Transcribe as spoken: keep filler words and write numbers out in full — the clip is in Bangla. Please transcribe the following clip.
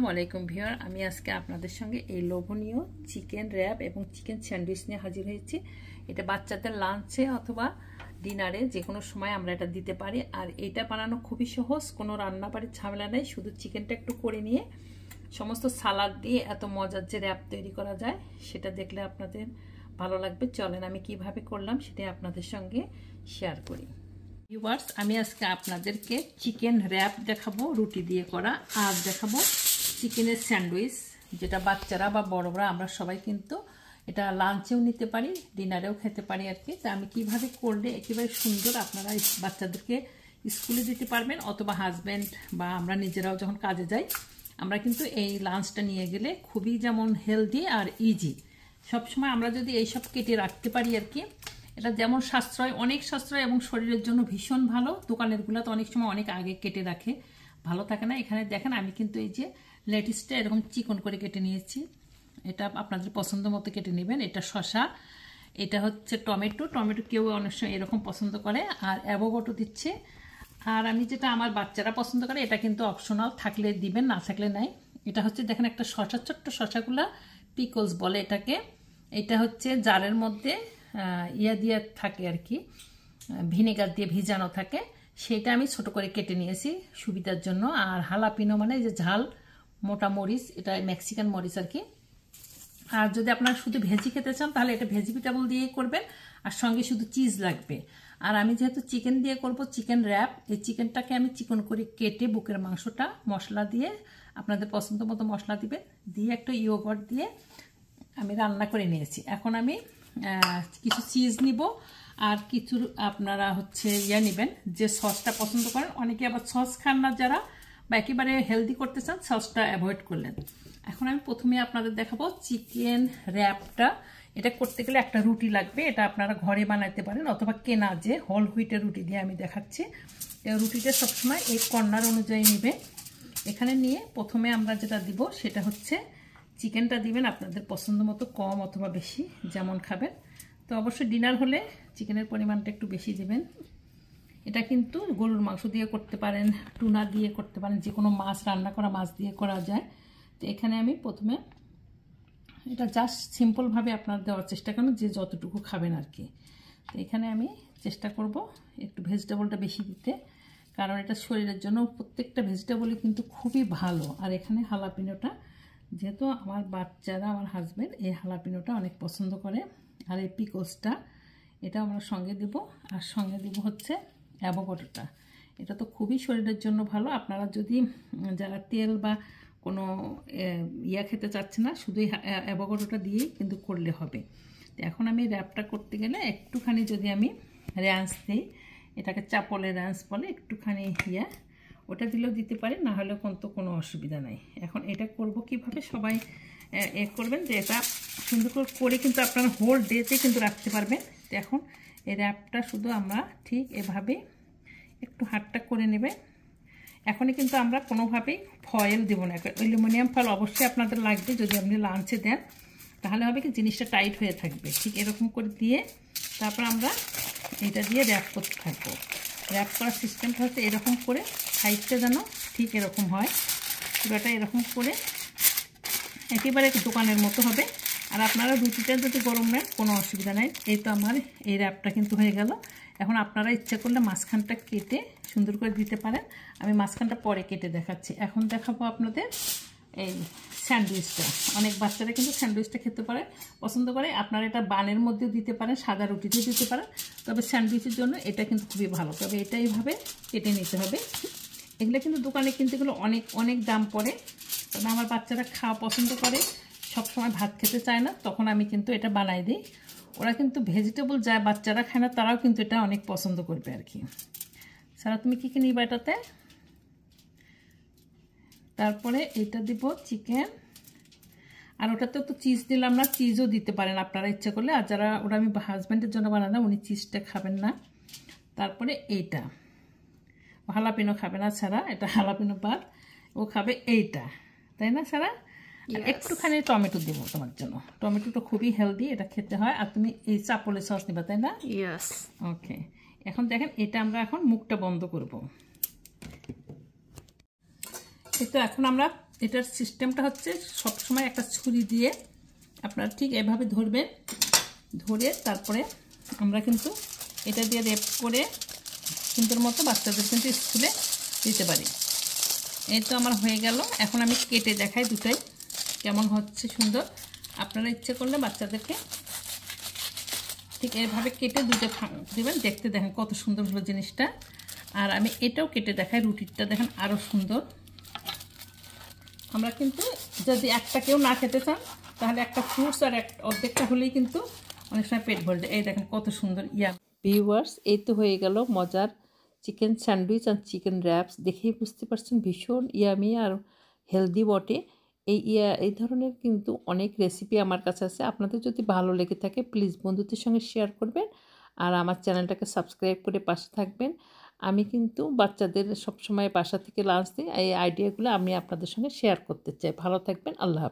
আসসালামাইকুম ভিউয়ার, আমি আজকে আপনাদের সঙ্গে এই লোভনীয় চিকেন র্যাপ এবং চিকেন স্যান্ডউইচ নিয়ে হাজির হয়েছি। এটা বাচ্চাদের লাঞ্চে অথবা ডিনারে যে কোনো সময় আমরা এটা দিতে পারি। আর এটা বানানো খুবই সহজ, কোনো রান্নাবাড়ির ঝামেলা নেই। শুধু চিকেনটা একটু করে নিয়ে সমস্ত সালাদ দিয়ে এত মজার যে র্যাপ তৈরি করা যায় সেটা দেখলে আপনাদের ভালো লাগবে। চলেন আমি কিভাবে করলাম সেটা আপনাদের সঙ্গে শেয়ার করি। ভিউয়ার্স, আমি আজকে আপনাদেরকে চিকেন র্যাপ দেখাবো রুটি দিয়ে করা, আর দেখাবো চিকেনের স্যান্ডউইচ, যেটা বাচ্চারা বা বড়রা আমরা সবাই কিন্তু এটা লাঞ্চেও নিতে পারি, ডিনারেও খেতে পারি আর কি। তা আমি কিভাবে করলে একেবারে সুন্দর আপনারা বাচ্চাদেরকে স্কুলে দিতে পারবেন, অথবা হাজব্যান্ড বা আমরা নিজেরাও যখন কাজে যাই আমরা কিন্তু এই লাঞ্চটা নিয়ে গেলে খুবই যেমন হেলদি আর ইজি। সবসময় আমরা যদি এইসব কেটে রাখতে পারি আর কি, এটা যেমন সাশ্রয়, অনেক সাশ্রয় এবং শরীরের জন্য ভীষণ ভালো। দোকানেরগুলো তো অনেক সময় অনেক আগে কেটে রাখে, ভালো থাকে না। এখানে দেখেন আমি কিন্তু এই যে লেটিসটা এরকম চিকন করে কেটে নিয়েছি, এটা আপনাদের পছন্দ মতো কেটে নেবেন। এটা শসা, এটা হচ্ছে টমেটো, টমেটো কেউ অনেক সময় এরকম পছন্দ করে, আর অ্যাভোকাডো দিচ্ছে। আর আমি যেটা আমার বাচ্চারা পছন্দ করে, এটা কিন্তু অপশনাল, থাকলে দিবেন না থাকলে নাই। এটা হচ্ছে দেখেন একটা শসা, ছোট্ট শসাগুলা পিকলস বলে এটাকে। এটা হচ্ছে জারের মধ্যে ইয়া দিয়ে থাকে আর কি, ভিনেগার দিয়ে ভিজানো থাকে, সেটা আমি ছোট করে কেটে নিয়েছি সুবিধার জন্য। আর হালাপিনো মানে যে ঝাল মোটা মরিচ, এটা মেক্সিকান মরিচ আর কি। আর যদি আপনারা শুধু ভেজি খেতে চান তাহলে এটা ভেজিটেবল দিয়েই করবেন, আর সঙ্গে শুধু চিজ লাগবে। আর আমি যেহেতু চিকেন দিয়ে করব চিকেন র্যাপ, এই চিকেনটাকে আমি চিকন করে কেটে বুকের মাংসটা মশলা দিয়ে, আপনাদের পছন্দ মতো মশলা দিবেন, দিয়ে একটা ইয়োগর্ট দিয়ে আমি রান্না করে নিয়েছি। এখন আমি কিছু চিজ নিব, আর কিছু আপনারা হচ্ছে ইয়া নেবেন যে সসটা পছন্দ করেন। অনেকে আবার সস খান না যারা, বা একেবারে হেলদি করতে চান, সসটা অ্যাভয়েড করলেন। এখন আমি প্রথমে আপনাদের দেখাবো চিকেন র্যাপটা। এটা করতে গেলে একটা রুটি লাগবে, এটা আপনারা ঘরে বানাইতে পারেন অথবা কেনা যে হোল হুইটের রুটি দিয়ে আমি দেখাচ্ছি। রুটিটা সবসময় এই কর্নার অনুযায়ী নেবে। এখানে নিয়ে প্রথমে আমরা যেটা দিব সেটা হচ্ছে চিকেনটা দিবেন আপনাদের পছন্দ মতো, কম অথবা বেশি যেমন খাবেন। তো অবশ্যই ডিনার হলে চিকেনের পরিমাণটা একটু বেশি দিবেন। এটা কিন্তু গরুর মাংস দিয়ে করতে পারেন, টুনা দিয়ে করতে পারেন, যে কোনো মাছ, রান্না করা মাছ দিয়ে করা যায়। তো এখানে আমি প্রথমে এটা জাস্ট সিম্পলভাবে আপনার দেওয়ার চেষ্টা করেন, যে যতটুকু খাবেন আর কি। তো এখানে আমি চেষ্টা করব একটু ভেজিটেবলটা বেশি দিতে, কারণ এটা শরীরের জন্য প্রত্যেকটা ভেজিটেবলই কিন্তু খুবই ভালো। আর এখানে হালাপিনোটা, যেহেতু আমার বাচ্চারা, আমার হাজব্যান্ড এই হালাপিনোটা অনেক পছন্দ করে। আর এই পিকলসটা এটা আমরা সঙ্গে দেব, আর সঙ্গে দেব হচ্ছে অ্যাভোকাডোটা। এটা তো খুবই শরীরের জন্য ভালো। আপনারা যদি যারা তেল বা কোনো ইয়া খেতে চাচ্ছে না, শুধু অ্যাভোকাডোটা দিয়েই কিন্তু করলে হবে। তো এখন আমি র্যাপটা করতে গেলে একটুখানি যদি আমি র্যান্স দিই, এটাকে চাপলে র্যান্স বলে, একটুখানি ইয়া ওটা দিলেও দিতে পারে, না হলেও কিন্তু কোনো অসুবিধা নাই। এখন এটা করব কিভাবে, সবাই এ করবেন যে এটা সুন্দর করে করে কিন্তু আপনারা হোল ডেতে কিন্তু রাখতে পারবেন। তো এখন এই র্যাপটা শুধু আমরা ঠিক এভাবে একটু হাতটা করে নেবে। এখনই কিন্তু আমরা কোনোভাবেই ফয়েল দেব না, অ্যালুমিনিয়াম ফয়েল অবশ্যই আপনাদের লাগবে যদি আপনি লাঞ্চে দেন, তাহলে হবে কি জিনিসটা টাইট হয়ে থাকবে। ঠিক এরকম করে দিয়ে তারপর আমরা এটা দিয়ে র্যাপ করতে থাকবো। র্যাপ করার সিস্টেমটা হচ্ছে এরকম করে, সাইডটা যেন ঠিক এরকম হয়, পুরোটা এরকম করে একেবারে দোকানের মতো হবে। আর আপনারা রুটিটা যদি গরম নেন কোনো অসুবিধা নাই। এই তো আমার এই র্যাপটা কিন্তু হয়ে গেল। এখন আপনারা ইচ্ছা করলে মাঝখানটা কেটে সুন্দর করে দিতে পারেন, আমি মাঝখানটা পরে কেটে দেখাচ্ছি। এখন দেখাবো আপনাদের এই স্যান্ডউইচটা। অনেক বাচ্চারা কিন্তু স্যান্ডউইচটা খেতে পারে, পছন্দ করে। আপনারা এটা বানের মধ্যেও দিতে পারেন, সাদা রুটিতেও দিতে পারেন, তবে স্যান্ডউইচের জন্য এটা কিন্তু খুবই ভালো। তবে এটা এইভাবে কেটে নিতে হবে। এগুলো কিন্তু দোকানে কিনতে গেলে অনেক অনেক দাম পড়ে, তবে আমার বাচ্চারা খাওয়া পছন্দ করে, সবসময় ভাত খেতে চায় না, তখন আমি কিন্তু এটা বানাই দিই। ওরা কিন্তু ভেজিটেবল যা বাচ্চারা খায় না তারাও কিন্তু এটা অনেক পছন্দ করবে আর কি। সারা তুমি কী কী নিবা এটাতে? তারপরে এটা দিব চিকেন, আর ওটাতে তো চিজ দিলাম না, চিজও দিতে পারেন আপনারা ইচ্ছা করলে। আর যারা, ওরা আমি হাজব্যান্ডের জন্য বানালাম, উনি চিজটা খাবেন না। তারপরে এইটা হালাপিনো খাবে না ছাড়া, এটা হালাপিনো বাদ, ও খাবে এইটা, তাই না ছাড়া? একটুখানি টমেটো দেবো তোমার জন্য, টমেটোটা খুবই হেলদি, এটা খেতে হয়। আর তুমি এই চাপলে সস নিবা, তাই না? ইয়েস। ওকে, এখন দেখেন এটা আমরা এখন মুখটা বন্ধ করব। এই তো এখন আমরা এটার সিস্টেমটা হচ্ছে সবসময় একটা ছুরি দিয়ে আপনারা ঠিক এভাবে ধরবেন, ধরে তারপরে আমরা কিন্তু এটা দিয়ে রেপ করে সুন্দর মতো বাচ্চাদের কিন্তু স্কুলে দিতে পারি। এই তো আমার হয়ে গেল। এখন আমি কেটে দেখাই দুটাই কেমন হচ্ছে সুন্দর। আপনারা ইচ্ছে করলে বাচ্চাদেরকে ঠিক এইভাবে কেটে দুটো দেবেন, দেখতে দেখেন কত সুন্দর হলো জিনিসটা। আর আমি এটাও কেটে দেখাই, রুটিটা দেখেন আরও সুন্দর। আমরা কিন্তু যদি একটা কেউ না খেতে চান তাহলে একটা ফ্রুটস আর এক অর্ধেকটা হলেই কিন্তু অনেক সময় পেট ভরে যায়। এই দেখেন কত সুন্দর। ইয়া ভিউয়ার্স, এই তো হয়ে গেল মজার চিকেন স্যান্ডউইচ আর চিকেন র্যাপস। দেখেই বুঝতে পারছেন ভীষণ ইয়ামি আর হেলদি বটে। এই ইয়া এই ধরনের কিন্তু অনেক রেসিপি আমার কাছে আছে। আপনাদের যদি ভালো লেগে থাকে প্লিজ বন্ধুদের সঙ্গে শেয়ার করবেন আর আমার চ্যানেলটাকে সাবস্ক্রাইব করে পাশে থাকবেন। আমি কিন্তু বাচ্চাদের সবসময় বাসা থেকে লাঞ্চ দিই, এই আইডিয়াগুলো আমি আপনাদের সঙ্গে শেয়ার করতে চাই। ভালো থাকবেন, আল্লাহ হাফেজ।